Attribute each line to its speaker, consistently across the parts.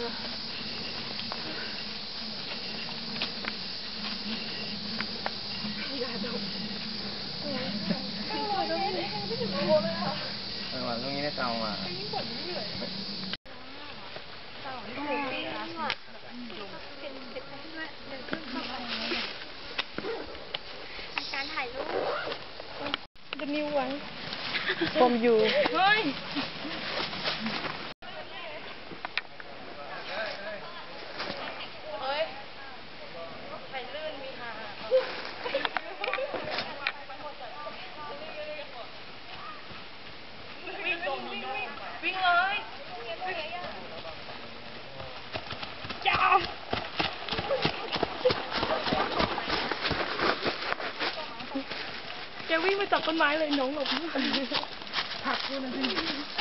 Speaker 1: อย่าดม
Speaker 2: วันตรงนี้ได้เตามา
Speaker 3: การถ่ายรูป
Speaker 1: The new one from you เฮ้ยไข่ลื่นมีหาวิ่งเลยจ้าแกวิ่งมาจับต้นไม้เลยน้องหลบผักกูนะพี่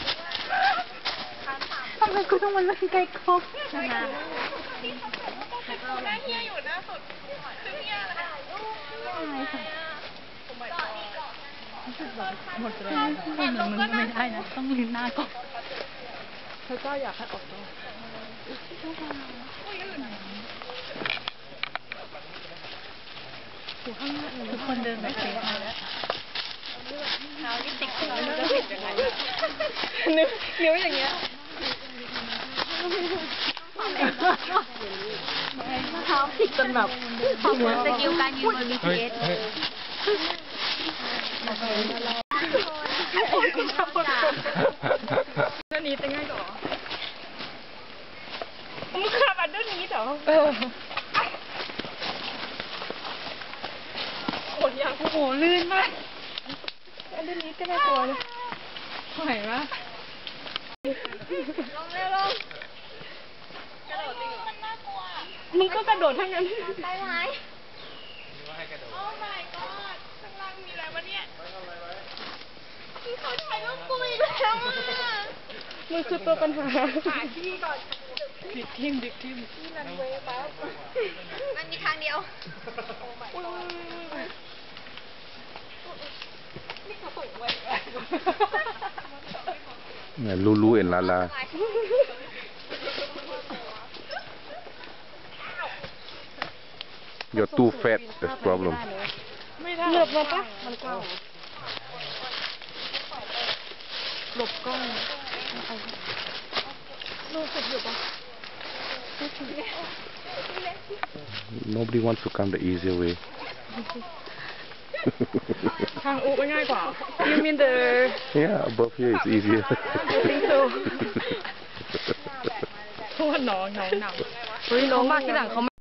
Speaker 1: ทำไมกูต้องมาเล่นไก่กบนะคะแม่เฮียอยู่หน้าสุดคือเฮียอะไรหมดเลยมันไม่ได้นะต้องลิ้นหน้าก่อนเธอก็อยากให้ออกตัวทุกคนเดินไปเซฟมาแล้วเท้าที่ติดถึงมันจะติดยังไงนิ้วอย่างเงี้ยเท้าติดจนแบบเหมือนสกิลการยืนบน BTS อันนี้จะง่ายกว่ามึงขับอันนี้เหรอโอ้โหลื่นมากอันนี้ก็น่ากลัวเลยไหวปะลงเร็วลงกระโดดจริงเหรอมันน่ากลัวมึงก็กระโดดทั้งนั้นไปไหมโอ้ my god ข้างล่างมีอะไรวะเนี่ยมีเขาถ่ายรูปกูอีกแล้วอ่ะมึงคือตัวปัญหาหาที่ก่อนดิกทิมที่นันเวย์ปั๊บมันมีทางเดียว
Speaker 4: Lulu and Lala. You're too fat. That's problem.
Speaker 1: ไม่ได้เหลือบมาปะมันเก่าหลบกล้องลูกสุดอยู่ปะ
Speaker 4: Nobody wants to come the easier way.
Speaker 1: ทางอุกง่ายกว่า You mean the
Speaker 4: Yeah, above here is easier.
Speaker 1: I think so เพราะว่าน้องหนักเฮ้ยน้องมากที่หลังเขา